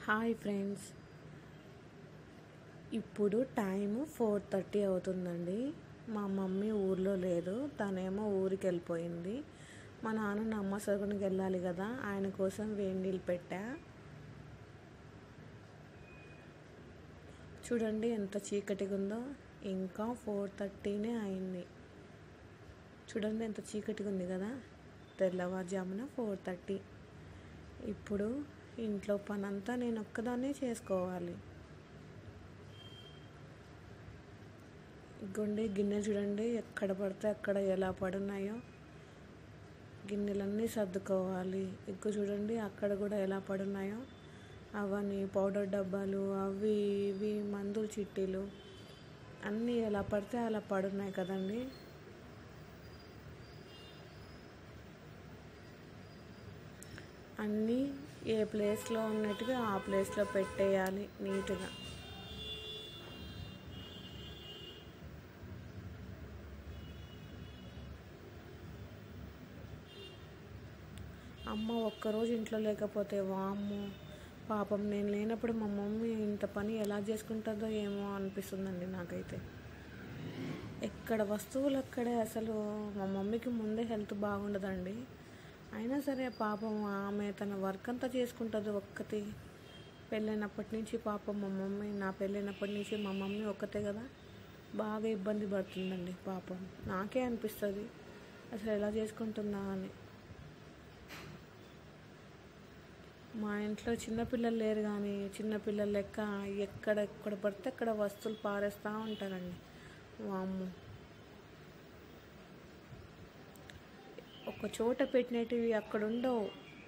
Hi friends, ఇప్పుడు time 4:30 అవుతుందండి. మా మమ్మీ ఊర్లో లేదు, తనేమో ఊరికి వెళ్ళిపోయింది. మా నాన్న నమ్మ సగునికి వెళ్ళాలి కదా, ఆయన కోసం వేడి నీళ్ళు పెట్టా. చూడండి ఎంత చీకటిగా ఉందో, ఇంకా 4:30నే అయింది. చూడండి ఎంత చీకటిగా ఉంది కదా, తెల్లవారుజామున 4:30. ఇప్పుడు ఇంట్లో పనంతా నేను ఒక్కదాన్నే చేసుకోవాలి. ఇగోండి గిన్నె చూడండి ఎక్కడ పడితే అక్కడ ఎలా పడున్నాయో, గిన్నెలన్నీ సర్దుకోవాలి. ఇగ్గు చూడండి అక్కడ కూడా ఎలా పడున్నాయో, అవన్నీ పౌడర్ డబ్బాలు, అవి ఇవి మందుల చిట్టీలు అన్నీ ఎలా పడితే అలా పడున్నాయి కదండి. అన్నీ ఏ ప్లేస్లో ఉన్నట్టుగా ఆ ప్లేస్లో పెట్టేయాలి నీట్గా. అమ్మ ఒక్కరోజు ఇంట్లో లేకపోతే వామ్మో పాపం, నేను లేనప్పుడు మా మమ్మీ ఇంత పని ఎలా చేసుకుంటుందో ఏమో అనిపిస్తుందండి నాకైతే. ఎక్కడ వస్తువులు అక్కడే, అసలు మా మమ్మీకి ముందే హెల్త్ బాగుండదండి. అయినా సరే పాపం ఆమె తన వర్క్ అంతా చేసుకుంటుంది ఒక్కతి. పెళ్ళైనప్పటి నుంచి పాపం మా మమ్మీ, నా పెళ్ళైనప్పటి నుంచి మా మమ్మీ ఒక్కతే కదా, బాగా ఇబ్బంది పడుతుందండి పాపం. నాకే అనిపిస్తుంది అసలు ఎలా చేసుకుంటుందా అని. మా ఇంట్లో చిన్నపిల్లలు లేరు, కానీ చిన్నపిల్లలు లెక్క ఎక్కడ పడితే అక్కడ వస్తువులు పారేస్తూ ఉంటారండి. వామ్మో, ఒక చోట పెట్టినవి అక్కడ ఉండవు.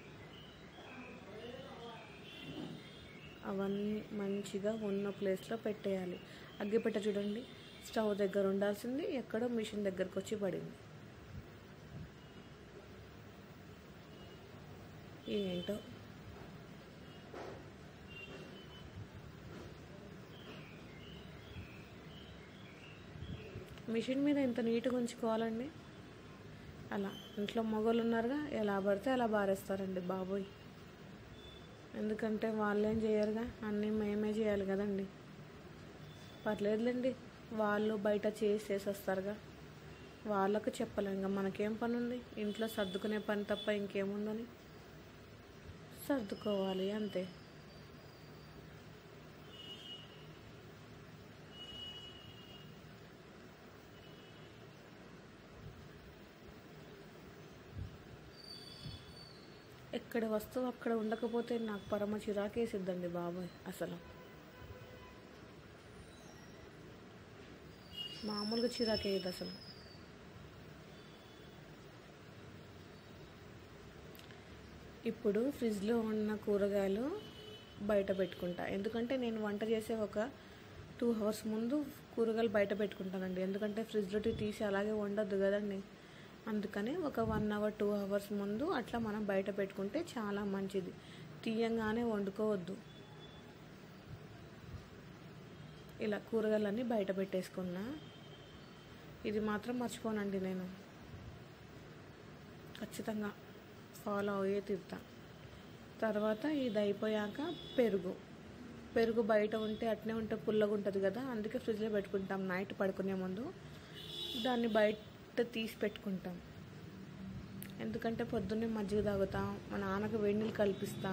అవన్నీ మంచిగా ఉన్న ప్లేస్లో పెట్టేయాలి. అగ్గిపెట్ట చూడండి, స్టవ్ దగ్గర ఉండాల్సింది ఎక్కడో మిషన్ దగ్గరకు వచ్చి పడింది. ఏంటో మిషన్ మీద ఎంత నీట్గా ఉంచుకోవాలండి. అలా ఇంట్లో మగవాళ్ళు ఉన్నారుగా, ఎలా పడితే అలా బారేస్తారండి బాబోయ్. ఎందుకంటే వాళ్ళేం చేయరుగా, అన్నీ మేమే చేయాలి కదండి. పర్లేదులేండి, వాళ్ళు బయట చేసి వస్తారుగా, వాళ్ళకు చెప్పలేం. ఇంకా మనకేం పని ఉంది, ఇంట్లో సర్దుకునే పని తప్ప ఇంకేముందని. సర్దుకోవాలి అంతే. ఎక్కడ వస్తువు అక్కడ ఉండకపోతే నాకు పరమ చిరాకేసిద్దండి బాబాయ్. అసలు మామూలుగా చిరాకేయదు అసలు. ఇప్పుడు ఫ్రిడ్జ్లో ఉన్న కూరగాయలు బయట పెట్టుకుంటా, ఎందుకంటే నేను వంట చేసే ఒక 2 hours ముందు కూరగాయలు బయట పెట్టుకుంటానండి. ఎందుకంటే ఫ్రిడ్జ్లో తీసి అలాగే వండొద్దు కదండి. అందుకని ఒక 1 hour 2 hours ముందు అట్లా మనం బయట పెట్టుకుంటే చాలా మంచిది. తీయంగానే వండుకోవద్దు. ఇలా కూరగాయలన్నీ బయట పెట్టేసుకున్నా. ఇది మాత్రం మర్చిపోనండి, నేను ఖచ్చితంగా ఫాలో అయ్యే తీరుతా. తర్వాత ఇది అయిపోయాక పెరుగు బయట ఉంటే అట్నే ఉంటే పుల్లగా ఉంటుంది కదా, అందుకే ఫ్రిడ్జ్లో పెట్టుకుంటాం. నైట్ పడుకునే ముందు దాన్ని బయట తీసి పెట్టుకుంటాం. ఎందుకంటే పొద్దున్నే మజ్జిగ తాగుతాం, మా నాన్నకు వేడి నీళ్ళు కల్పిస్తా.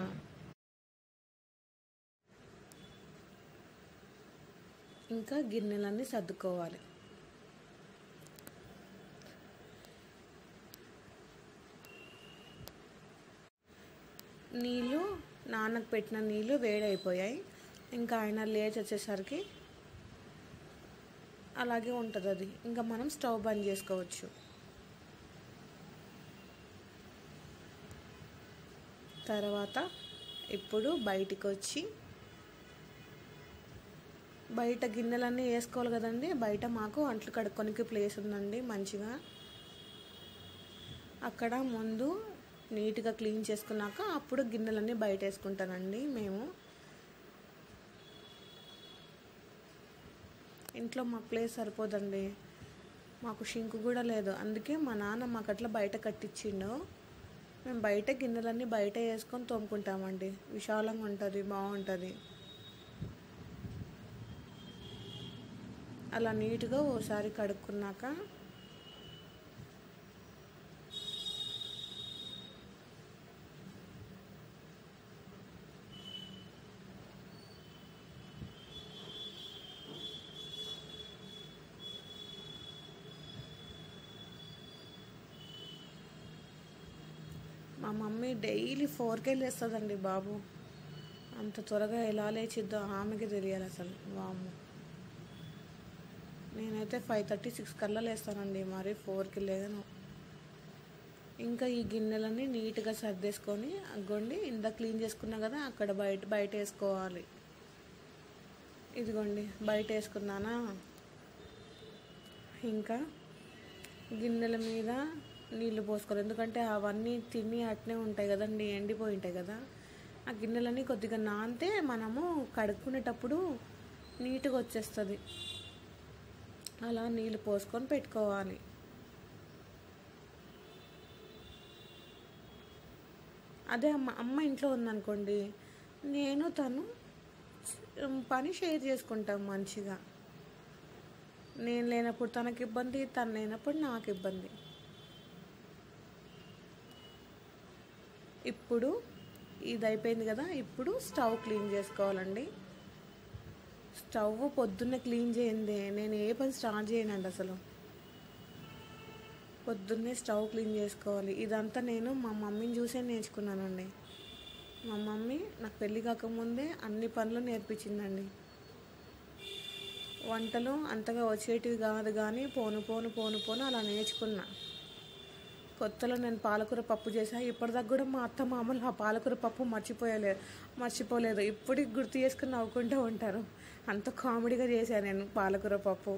ఇంకా గిన్నెలన్నీ సర్దుకోవాలి. నీళ్ళు, నాన్నకు పెట్టిన నీళ్ళు వేడైపోయాయి. ఇంకా ఆయన లేచి వచ్చేసరికి అలాగే ఉంటుంది అది. ఇంకా మనం స్టవ్ బంద్ చేసుకోవచ్చు. తర్వాత ఇప్పుడు బయటికి వచ్చి బయట గిన్నెలన్నీ వేసుకోవాలి కదండి. బయట మాకు అంట్లు కడుక్కోనికి ప్లేస్ ఉందండి మంచిగా. అక్కడ ముందు నీట్గా క్లీన్ చేసుకున్నాక అప్పుడు గిన్నెలన్నీ బయట వేసుకుంటానండి. మేము ఇంట్లో మాకు ప్లేస్ సరిపోదండి, మాకు షింక్ కూడా లేదు. అందుకే మా నాన్న మాకు అట్లా బయట కట్టించిండు. మేము బయట గిన్నెలన్నీ బయట వేసుకొని తోముకుంటామండి, విశాలంగా ఉంటుంది, బాగుంటుంది. అలా నీట్గా ఓసారి కడుక్కున్నాక మా మమ్మీ డైలీ 4కే లేస్తుందండి బాబు. అంత త్వరగా ఎలా లేచిద్దో ఆమెకి తెలియాలి అసలు. వాము, నేనైతే 5:30, 6 కల్లా లేస్తానండి, మరి 4కి లేను. ఇంకా ఈ గిన్నెలన్నీ నీట్గా సర్దేసుకొని అగ్గోండి ఇందా క్లీన్ చేసుకున్నా కదా, అక్కడ బయట వేసుకోవాలి. ఇదిగోండి బయట వేసుకున్నానా. ఇంకా గిన్నెల మీద నీళ్ళు పోసుకోవాలి, ఎందుకంటే అవన్నీ తిని అట్నే ఉంటాయి కదండి, ఎండిపోయి ఉంటాయి కదా. ఆ గిన్నెలన్నీ కొద్దిగా నానితే మనము కడుక్కునేటప్పుడు నీట్గా వచ్చేస్తుంది. అలా నీళ్ళు పోసుకొని పెట్టుకోవాలి. అదే అమ్మ ఇంట్లో ఉందనుకోండి, నేను తను పని షేర్ చేసుకుంటాం మంచిగా. నేను లేనప్పుడు తనకి ఇబ్బంది, తను లేనప్పుడు నాకు ఇబ్బంది. ఇప్పుడు ఇది అయిపోయింది కదా, ఇప్పుడు స్టవ్ క్లీన్ చేసుకోవాలండి. స్టవ్ పొద్దున్నే క్లీన్ చేయండి, నేను ఏ పని స్టార్ట్ చేయనండి అసలు. పొద్దున్నే స్టవ్ క్లీన్ చేసుకోవాలి. ఇదంతా నేను మా మమ్మీని చూసే నేర్చుకున్నానండి. మా మమ్మీ నాకు పెళ్ళి కాకముందే అన్ని పనులు నేర్పించిందండి. వంటలు అంతగా వచ్చేటివి కాదు కానీ పోను అలా నేర్చుకున్నా. కొత్తలో నేను పాలకూర పప్పు చేసా, ఇప్పటిదాకా కూడా మా అత్త మామూలు ఆ పాలకూర పప్పు మర్చిపోలేదు. ఇప్పటికి గుర్తు చేసుకుని నవ్వుకుంటూ ఉంటారు, అంత కామెడీగా చేశాను నేను పాలకూర పప్పు.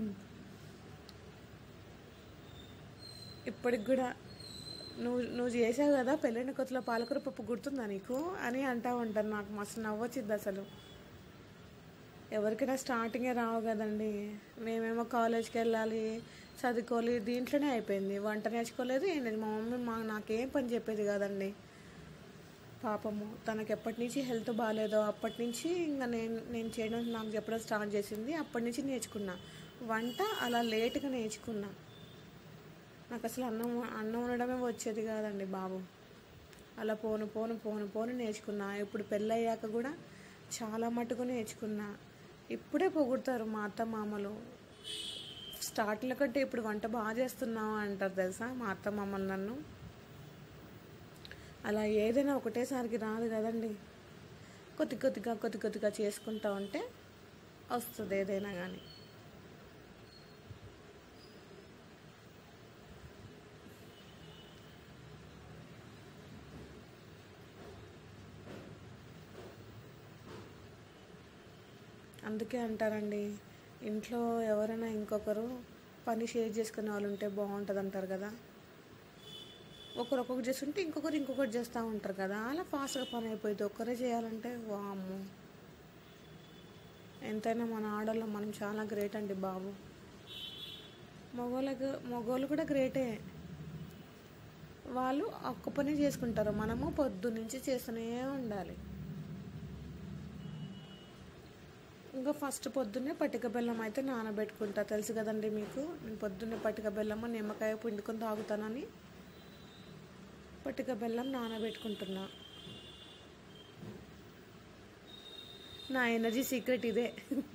ఇప్పటికి కూడా నువ్వు చేసావు కదా పెళ్ళైన కొత్తలో పాలకూర పప్పు గుర్తుందా నీకు అని అంటూ ఉంటారు. నాకు మస్తు నవ్వొచ్చిద్ది అసలు. ఎవరికైనా స్టార్టింగే రావు కదండి. మేమేమో కాలేజ్కి వెళ్ళాలి, చదువుకోవాలి, దీంట్లోనే అయిపోయింది. వంట నేర్చుకోలేదు, ఏం లేదు. మా మమ్మీ నాకేం పని చెప్పేది కాదండి పాపము. తనకి ఎప్పటి నుంచి హెల్త్ బాగాలేదో అప్పటి నుంచి ఇంకా నేను చేయడం నాకు చెప్పడం స్టార్ట్ చేసింది. అప్పటి నుంచి నేర్చుకున్నా వంట. అలా లేట్గా నేర్చుకున్నా. నాకు అసలు అన్నం వండడమే వచ్చేది కాదండి బాబు. అలా పోను నేర్చుకున్నా. ఇప్పుడు పెళ్ళయ్యాక కూడా చాలా మటుకు నేర్చుకున్నా. ఇప్పుడే పొగుడతారు మా అత్త మామలు. స్టార్టింగ్ల కంటే ఇప్పుడు వంట బాగా చేస్తున్నావు అంటారు తెలుసా మా అత్త మామలు నన్ను. అలా ఏదైనా ఒకటేసారికి రాదు కదండి, కొద్దిగా చేసుకుంటా ఉంటే వస్తుంది ఏదైనా కానీ. అందుకే అంటారండి, ఇంట్లో ఎవరైనా ఇంకొకరు పని షేర్ చేసుకునే వాళ్ళు ఉంటే బాగుంటుంది అంటారు కదా. ఒక్కొక్కటి చేస్తుంటే ఇంకొకటి చేస్తూ ఉంటారు కదా, అలా ఫాస్ట్గా పని అయిపోయింది. ఒక్కరే చేయాలంటే వామ్మో. ఎంతైనా మన ఆడవాళ్ళం మనం చాలా గ్రేట్ అండి బాబు. మగవాళ్ళు కూడా గ్రేటే. వాళ్ళు ఒక్క పని చేసుకుంటారు, మనము పొద్దున్నుంచి చేస్తూనే ఉండాలి. ఇంకా ఫస్ట్ పొద్దున్నే పటిక బెల్లం అయితే నానబెట్టుకుంటా, తెలుసు కదండి మీకు. నేను పొద్దున్నే పటిక బెల్లము నిమ్మకాయ పిండుకొని తాగుతానని పటిక బెల్లం నానబెట్టుకుంటున్నా. నా ఎనర్జీ సీక్రెట్ ఇదే.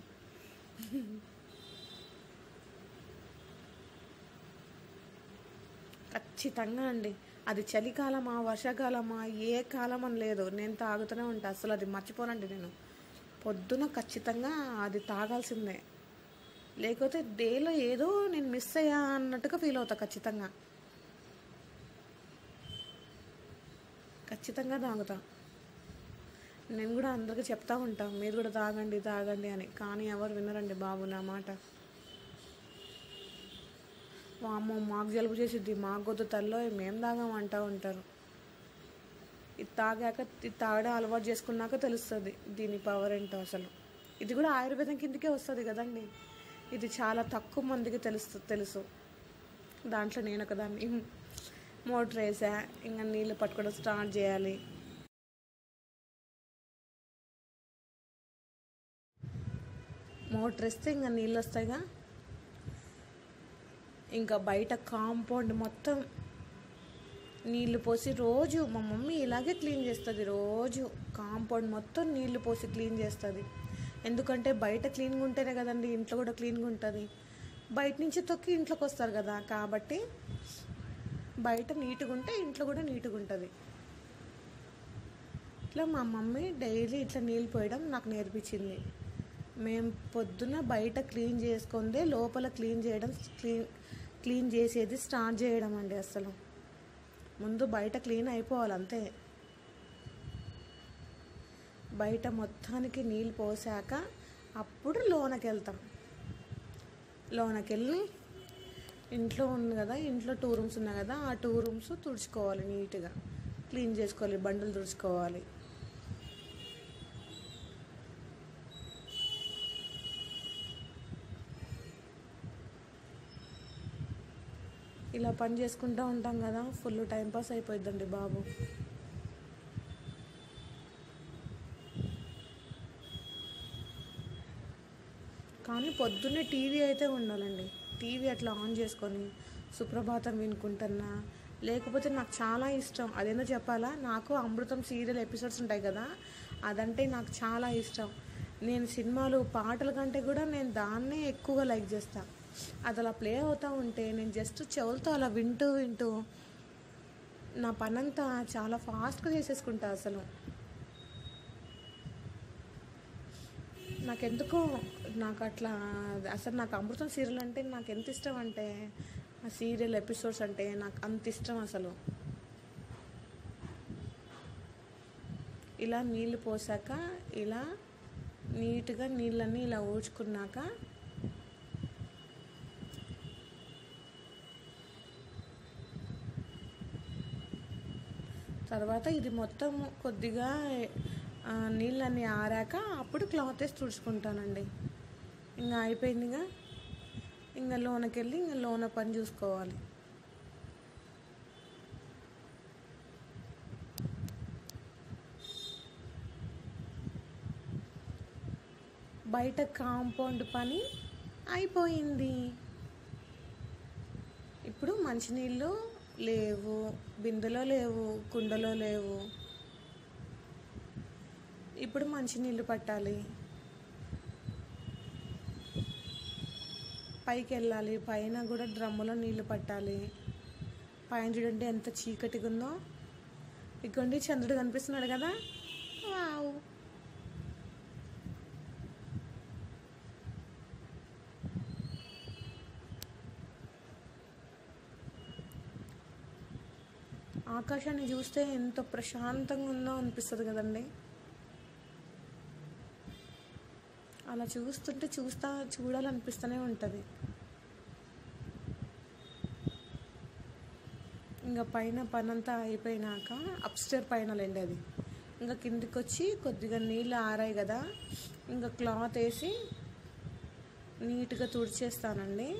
ఖచ్చితంగా అండి, అది చలికాలమా వర్షాకాలమా ఏ కాలం అని లేదు, నేను తాగుతూనే ఉంటాను. అసలు అది మర్చిపోనండి నేను. పొద్దున ఖచ్చితంగా అది తాగాల్సిందే, లేకపోతే డేలో ఏదో నేను మిస్ అయ్యా అన్నట్టుగా ఫీల్ అవుతా. ఖచ్చితంగా తాగుతా. నేను కూడా అందరికీ చెప్తా ఉంటాను, మీరు కూడా తాగండి అని. కానీ ఎవరు వినరండి బాబు నా మాట. వామ్మో మాకు జలుబు చేసిద్ది, మాకు గొద్దు తల్లో మేం తాగామంటూ ఉంటారు. ఇది తాగడం అలవాటు చేసుకున్నాక తెలుస్తుంది దీని పవర్ ఏంటో అసలు. ఇది కూడా ఆయుర్వేదం కిందకే వస్తుంది కదండి. ఇది చాలా తక్కువ మందికి తెలుసు. దాంట్లో నేను ఒకదాన్ని. మోటర్ వేసా, ఇంకా నీళ్ళు పట్టుకోవడం స్టార్ట్ చేయాలి. మోటర్ వేస్తే ఇంకా నీళ్ళు వస్తాయిగా. ఇంకా బయట కాంపౌండ్ మొత్తం నీళ్లు పోసి రోజు మా మమ్మీ ఇలాగే క్లీన్ చేస్తుంది. రోజు కాంపౌండ్ మొత్తం నీళ్లు పోసి క్లీన్ చేస్తుంది. ఎందుకంటే బయట క్లీన్గా ఉంటేనే కదండి ఇంట్లో కూడా క్లీన్గా ఉంటుంది. బయట నుంచి తొక్కి ఇంట్లోకి వస్తారు కదా, కాబట్టి బయట నీట్గా ఉంటే ఇంట్లో కూడా నీట్గా ఉంటుంది. ఇట్లా మా మమ్మీ డైలీ ఇట్లా నీళ్ళు పోయడం నాకు నేర్పించింది. మేము పొద్దున బయట క్లీన్ చేసుకుందే లోపల క్లీన్ చేసేది స్టార్ట్ చేయడం అండి. అసలు ముందు బయట క్లీన్ అయిపోవాలి అంతే. బయట మొత్తానికి నీళ్ళు పోసాక అప్పుడు లోనకి వెళ్తాం. లోనకి వెళ్ళి ఇంట్లో ఉంది కదా, ఇంట్లో 2 రూమ్స్ ఉన్నాయి కదా, ఆ 2 రూమ్స్ తుడుచుకోవాలి, నీట్గా క్లీన్ చేసుకోవాలి, బండలు తుడుచుకోవాలి. ఇలా పని చేసుకుంటూ ఉంటాం కదా, ఫుల్ టైంపాస్ అయిపోద్దండి బాబు. కానీ పొద్దున్నే టీవీ అయితే ఉండాలండి. టీవీ అట్లా ఆన్ చేసుకొని సుప్రభాతం వినుకుంటున్నా. లేకపోతే నాకు చాలా ఇష్టం, అదేందో చెప్పాలా, నాకు అమృతం సీరియల్ ఎపిసోడ్స్ ఉంటాయి కదా, అదంటే నాకు చాలా ఇష్టం. నేను సినిమాలు పాటల కంటే కూడా నేను దాన్నే ఎక్కువగా లైక్ చేస్తాను. అది అలా ప్లే అవుతూ ఉంటే నేను జస్ట్ చెవులతో అలా వింటూ నా పనంతా చాలా ఫాస్ట్గా చేసేసుకుంటా. నాకెందుకో నాకు అట్లా అసలు నాకు అమృతం సీరియల్ అంటే నాకు ఎంత ఇష్టం అంటే, ఆ సీరియల్ ఎపిసోడ్స్ అంటే నాకు అంత ఇష్టం అసలు. ఇలా నీళ్ళు పోసాక ఇలా నీట్గా నీళ్ళన్నీ ఇలా ఊడ్చుకున్నాక తర్వాత ఇది మొత్తం కొద్దిగా నీళ్ళన్నీ ఆరాక అప్పుడు క్లాత్ వేసి తుడుచుకుంటానండి. ఇంకా అయిపోయిందిగా, ఇంకా లోనకి వెళ్ళి ఇంకా లోన పని చూసుకోవాలి. బయట కాంపౌండ్ పని అయిపోయింది. ఇప్పుడు మంచినీళ్ళు లేవు, బిందెలో లేవు, కుండలో లేవు. ఇప్పుడు మంచినీళ్ళు పట్టాలి, పైకి వెళ్ళాలి, పైన కూడా డ్రమ్ములో నీళ్ళు పట్టాలి. పైన చూడండి ఎంత చీకటిగా ఉందో. ఇక్కడి చంద్రుడు కనిపిస్తున్నాడు కదా, వావ్. ఆకాశాన్ని చూస్తే ఎంత ప్రశాంతంగా ఉందో అనిపిస్తుంది కదండి. అలా చూస్తుంటే చూడాలనిపిస్తూనే ఉంటుంది. ఇంకా పైన పనంతా అయిపోయినాక అప్స్టేర్ పైన లేండి అది, ఇంకా కిందికి వచ్చి కొద్దిగా నీళ్ళు ఆరాయి కదా, ఇంకా క్లాత్ వేసి నీట్గా తుడిచేస్తానండి.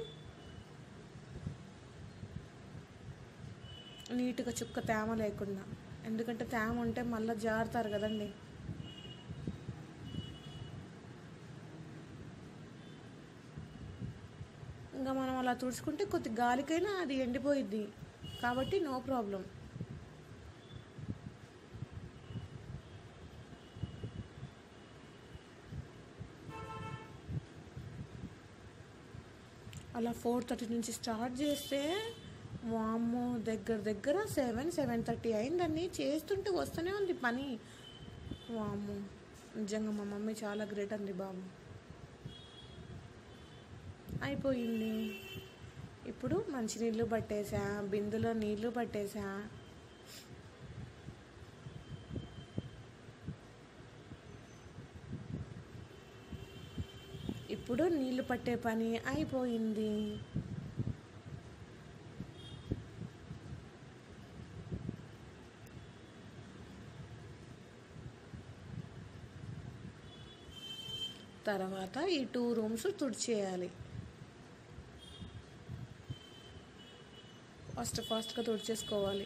నీట్గా చుక్క తేమ లేకుండా, ఎందుకంటే తేమ ఉంటే మళ్ళీ జారుతారు కదండి. ఇంకా మనం అలా తుడుచుకుంటే కొద్ది గాలికైనా అది ఎండిపోయిద్ది, కాబట్టి నో ప్రాబ్లం. అలా 4:30 నుంచి స్టార్ట్ చేస్తే వామ్మో దగ్గర 7:30 అయిందని చేస్తుంటే వస్తూనే ఉంది పని. వామ్మో, నిజంగా మా మమ్మీ చాలా గ్రేట్ అండి బాబు. అయిపోయింది. ఇప్పుడు మంచినీళ్ళు పట్టేసా, బిందులో నీళ్ళు పట్టేసా. ఇప్పుడు నీళ్ళు పట్టే పని అయిపోయింది. తర్వాత ఈ 2 రూమ్స్ తుడిచేయాలి. ఫాస్ట్గా తుడిచేసుకోవాలి.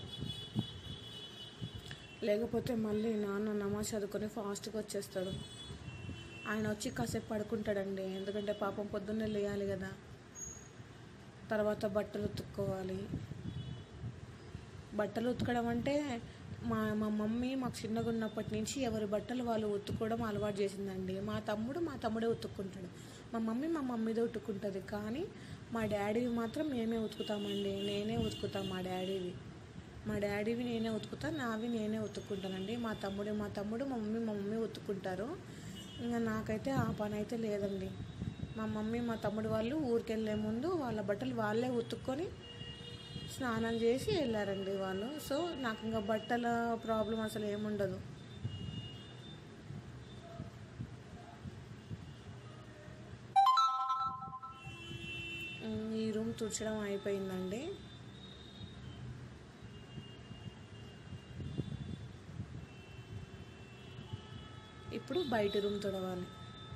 లేకపోతే మళ్ళీ నాన్న నమాజ్ చదువుకొని ఫాస్ట్గా వచ్చేస్తాడు. ఆయన వచ్చి కాసేపు పడుకుంటాడండి, ఎందుకంటే పాపం పొద్దున్నే లేయాలి కదా. తర్వాత బట్టలు ఉతుక్కోవాలి. బట్టలు ఉతకడం అంటే మా మా మమ్మీ మాకు చిన్నగా ఉన్నప్పటి నుంచి ఎవరి బట్టలు వాళ్ళు ఉతుక్కోవడం అలవాటు చేసిందండి. మా తమ్ముడే ఉతుక్కుంటాడు. మా మమ్మీదే ఉతుక్కుంటుంది. కానీ మా డాడీవి మాత్రం మేమే ఉతుకుతామండి. నేనే ఉతుకుతాను మా డాడీవి నేనే ఉతుకుతా, నావి నేనే ఉతుక్కుంటానండి. మా తమ్ముడు మా మమ్మీ ఉతుక్కుంటారు. ఇంకా నాకైతే ఆ పని అయితే లేదండి. మా తమ్ముడు వాళ్ళు ఊరికి వెళ్ళే ముందు వాళ్ళ బట్టలు వాళ్ళే ఉతుక్కొని స్నానం చేసి వెళ్ళారండి వాళ్ళు. సో నాకు ఇంకా బట్టల ప్రాబ్లం అసలు ఏముండదు. ఈ రూమ్ తుడచడం అయిపోయిందండి. ఇప్పుడు బయట రూమ్ తుడవాలి.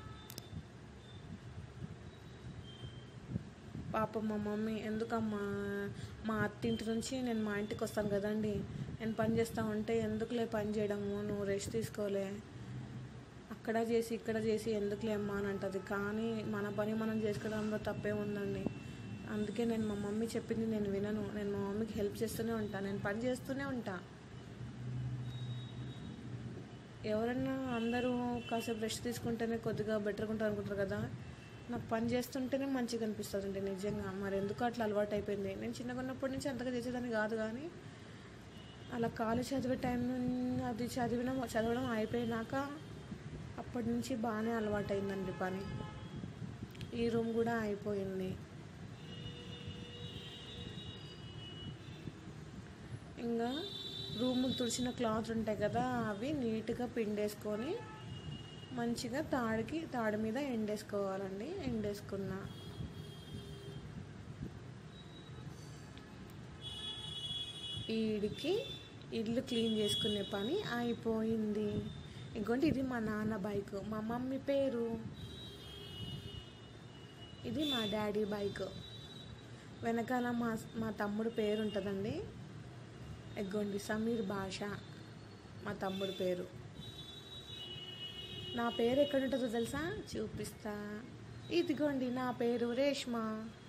పాపం మా మమ్మీ, ఎందుకమ్మా మా అత్తింటి నుంచి నేను మా ఇంటికి వస్తాను కదండి, నేను పని చేస్తా ఉంటే ఎందుకులే పని చేయడము, నువ్వు రెస్ట్ తీసుకోలే, అక్కడ చేసి ఇక్కడ చేసి ఎందుకులే అమ్మా అని అంటుంది. కానీ మన పని మనం చేసుకోవడంలో తప్పే ఉందండి. అందుకే నేను మా మమ్మీ చెప్పింది నేను వినను. నేను మా మమ్మీకి హెల్ప్ చేస్తూనే ఉంటాను, నేను పని చేస్తూనే ఉంటాను. ఎవరన్నా అందరూ కాసేపు రెస్ట్ తీసుకుంటేనే కొద్దిగా బెటర్గా ఉంటారు అనుకుంటారు కదా. నాకు పని చేస్తుంటేనే మంచిగా అనిపిస్తుందండి నిజంగా. మరి ఎందుకు అట్లా అలవాటు అయిపోయింది. నేను చిన్నగా ఉన్నప్పటి నుంచి అంతగా చేసేదాన్ని కాదు, కానీ అలా కాలేజ్ చదివే టైం అది చదవడం అయిపోయినాక అప్పటి నుంచి బాగానే అలవాటు అయిందండి పని. ఈ రూమ్ కూడా అయిపోయింది. ఇంకా రూములు తుడిచిన క్లాత్ ఉంటాయి కదా, అవి నీట్గా పిండేసుకొని మంచిగా తాడు మీద ఎండేసుకోవాలండి. ఎండేసుకున్న ఈడికి ఇల్లు క్లీన్ చేసుకునే పని అయిపోయింది. ఇంకోటి ఇది మా నాన్న బైక్, మా మమ్మీ పేరు, ఇది మా డాడీ బైక్. వెనకాల మా తమ్ముడు పేరు ఉంటుందండి. ఎగ్గోండి సమీర్ భాష మా తమ్ముడు పేరు. నా పేరు ఎక్కడ ఉంటుందో తెలుసా, చూపిస్తా. ఇదిగోండి నా పేరు రేష్మా.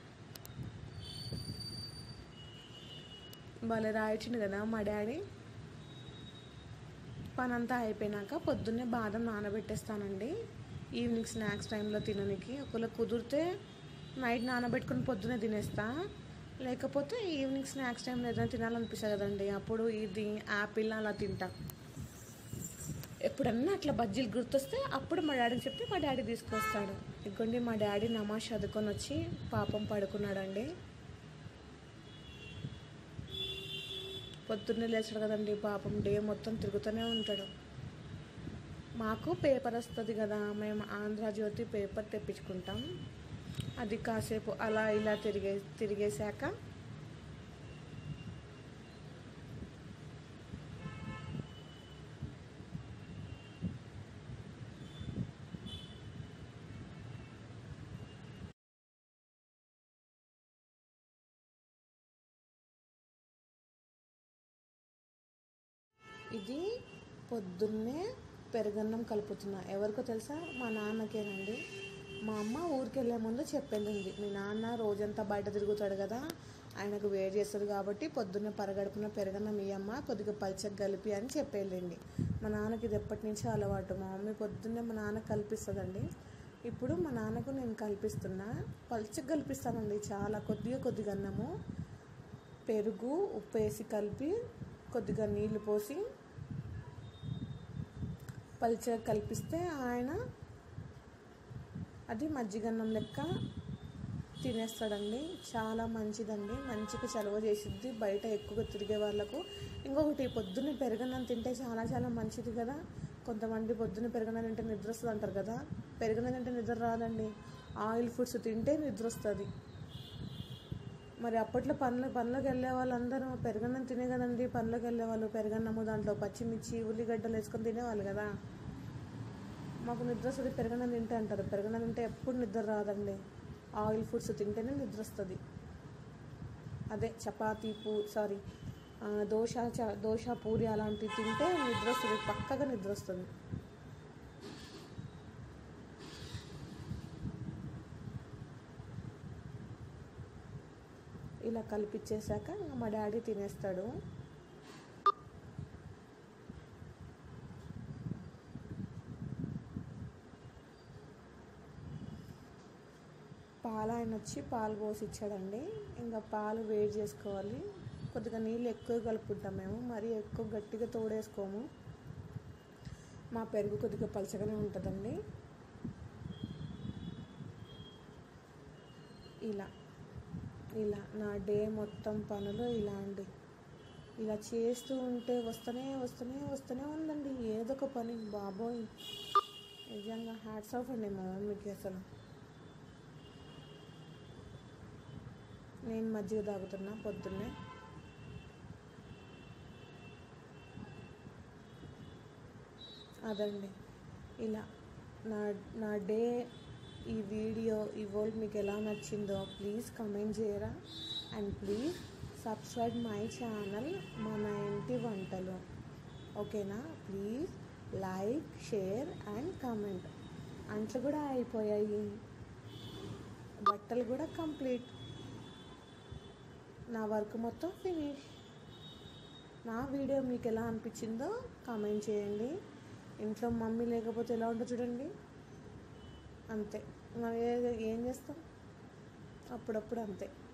భలే రాయించిండు కదా మా డాడీ. పని అంతా అయిపోయినాక పొద్దున్నే బాదం నానబెట్టేస్తానండి, ఈవినింగ్ స్నాక్స్ టైంలో తినడానికి. ఒకవేళ కుదిరితే నైట్ నానబెట్టుకుని పొద్దున్నే తినేస్తా, లేకపోతే ఈవినింగ్ స్నాక్స్ టైంలో ఏదైనా తినాలనిపిస్తుంది కదండి, అప్పుడు ఇది యాపిల్ అలా తింటా. ఎప్పుడన్నా అట్లా బజ్జీలు గుర్తొస్తే అప్పుడు మా డాడీకి చెప్తే మా డాడీ తీసుకొస్తాడు. ఇదిగోండి మా డాడీ నమాజ్ చదువుకొని వచ్చి పాపం పడుకున్నాడండి. పొద్దున్నే లేచాడు కదండి పాపం, డే మొత్తం తిరుగుతూనే ఉంటాడు. మాకు పేపర్ వస్తుంది కదా, మేము ఆంధ్రజ్యోతి పేపర్ తెప్పించుకుంటాం. అది కాసేపు అలా ఇలా తిరిగేశాక ఇది పొద్దున్నే పెరుగన్నం కలుపుతున్నా. ఎవరికో తెలుసా, మా నాన్నకేనండి. మా అమ్మ ఊరికి వెళ్ళే ముందు చెప్పేళ్ళింది, మీ నాన్న రోజంతా బయట తిరుగుతాడు కదా, ఆయనకు వేడి చేస్తుంది కాబట్టి పొద్దున్నే పరగడుపున పెరుగన్నం ఇయ్యమ్మ కొద్దిగా పల్చగా కలిపి అని చెప్పేళ్ళింది. మా నాన్నకి ఇది ఎప్పటి నుంచో అలవాటు. మా మమ్మీ పొద్దున్నే మా నాన్న కల్పిస్తుందండి. ఇప్పుడు మా నాన్నకు నేను కల్పిస్తున్నా, పల్చగా కల్పిస్తానండి. చాలా కొద్దిగా అన్నము, పెరుగు, ఉప్పు వేసి కలిపి కొద్దిగా నీళ్లు పోసి పల్చగా కల్పిస్తే ఆయన అది మజ్జిగన్నం లెక్క తినేస్తాడండి. చాలా మంచిదండి, మంచిగా చలవ చేసిద్ది బయట ఎక్కువగా తిరిగే వాళ్ళకు. ఇంకొకటి, పొద్దున్నే పెరుగన్నం తింటే చాలా చాలా మంచిది కదా. కొంతమంది పొద్దున్న పెరుగన్నం తింటే నిద్ర వస్తుంది అంటారు కదా, పెరుగన్నం తింటే నిద్ర రాదండి, ఆయిల్ ఫుడ్స్ తింటే నిద్ర వస్తుంది. మరి అప్పట్లో పనులకు వెళ్ళే వాళ్ళందరూ పెరుగన్నం తినే కదండి పనులకు వెళ్ళేవాళ్ళు. పెరుగన్నము దాంట్లో పచ్చిమిర్చి ఉల్లిగడ్డలు వేసుకొని తినేవాళ్ళు కదా. మాకు నిద్ర వస్తుంది పెరుగన్నం తింటే అంటారు. పెరుగన్నం తింటే ఎప్పుడు నిద్ర రాదండి, ఆయిల్ ఫుడ్స్ తింటేనే నిద్ర వస్తుంది. అదే చపాతీ సారీ దోశ పూరి అలాంటివి తింటే నిద్ర వస్తుంది, పక్కగా నిద్ర వస్తుంది. ఇలా కలిపిచ్చేసాక మా డాడీ తినేస్తాడు. పాలు ఆయన వచ్చి పాలు పోసి ఇచ్చాడండి. ఇంకా పాలు వేడి చేసుకోవాలి. కొద్దిగా నీళ్ళు ఎక్కువ కలుపుకుంటాం మేము, మరీ ఎక్కువ గట్టిగా తోడేసుకోము. మా పెరుగు కొద్దిగా పలచగానే ఉంటుందండి. ఇలా నా డే మొత్తం పనులు ఇలా అండి. ఇలా చేస్తూ ఉంటే వస్తూనే ఉందండి ఏదో ఒక పని. బాబోయ్, నిజంగా హ్యాట్స్ ఆఫ్ అండి మా మమ్మీకి. అసలు నేను మజ్జిగ తాగుతున్నా పొద్దున్నే. అదండి ఇలా నా డే. ఈ వీడియో ఈ వరల్డ్ మీకు ఎలా నచ్చిందో ప్లీజ్ కమెంట్ చేయరా. And please subscribe my channel మన ఇంటి వంటలు. ఓకేనా? Please like, share and comment. అంట్లు కూడా అయిపోయాయి, బట్టలు కూడా కంప్లీట్, నా వర్క్ మొత్తం ఫినిష్. నా వీడియో మీకు ఎలా అనిపించిందో కామెంట్ చేయండి. ఇంట్లో మమ్మీ లేకపోతే ఎలా ఉంటుందో చూడండి. అంతే, మనం ఏం చేస్తాం, అప్పుడప్పుడు అంతే.